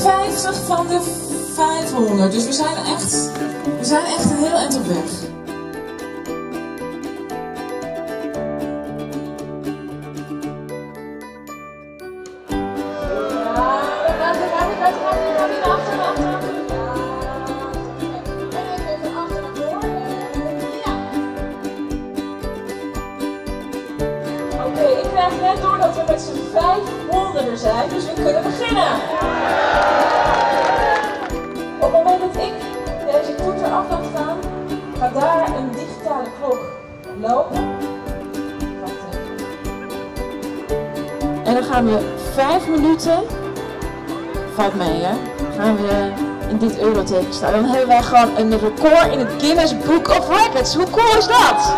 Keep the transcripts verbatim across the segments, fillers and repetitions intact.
vijftig van de vijfhonderd. Dus we zijn echt, we zijn echt een heel eind op weg. Ik krijg net door dat we met z'n vijfhonderd zijn, dus we kunnen beginnen. Op het moment dat ik deze toeter af laat gaan, gaat daar een digitale klok lopen. En dan gaan we vijf minuten, valt mee hè, gaan we in dit euroteken staan. Dan hebben wij gewoon een record in het Guinness Book of Records. Hoe cool is dat?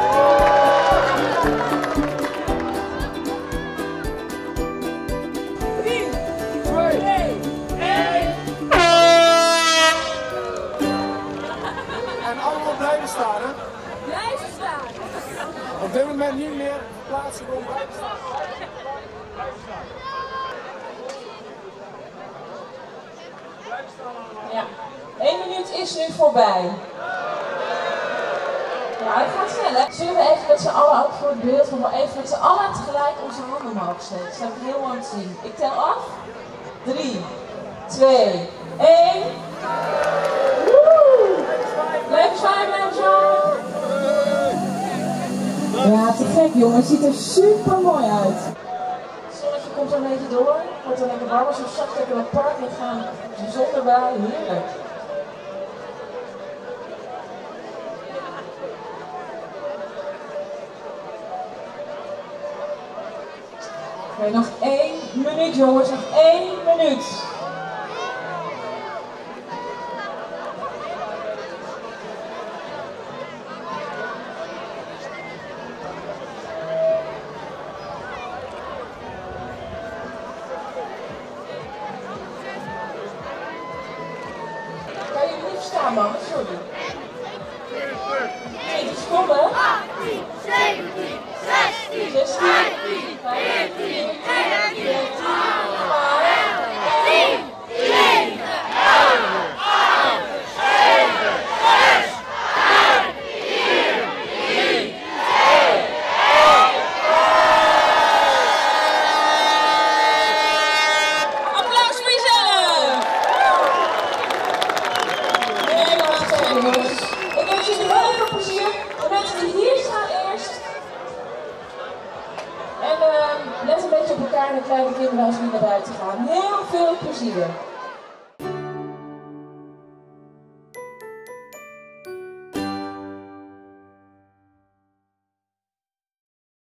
En allemaal blijven staan, hè? Blijven staan! Op dit moment niet meer plaatsen om blijven staan. Blijven staan. Blijven staan allemaal. Ja, één minuut is nu voorbij. Ja, het gaat snel hè. Zullen we even met z'n allen ook voor het beeld van wel even met z'n allen tegelijk onze handen omhoog steken? Dat heb ik heel mooi te zien. Ik tel af. drie, twee, één. Blijf zwaaien, blijf zwaaien. Ja, te gek jongen, het ziet er super mooi uit. Het zonnetje komt er een beetje door, wordt er lekker warm als we straks lekker naar het park in gaan. De zon erbij, heerlijk. Oké, okay, nog één minuut jongens, nog één minuut. Kan je niet verstaan, man? Sorry. twintig seconden. achttien, zeventien, zestien, vijftien, veertien, dertien, twaalf, tien, negen, acht, zeven, zes, vijf, vier, drie, twee, één. Applaus voor jezelf! Helemaal jongens. Ik wens jullie heel veel plezier. De mensen die hier staan eerst. En uh, let een beetje op elkaar en de kleine kinderen als we naar buiten gaan. Heel veel plezier.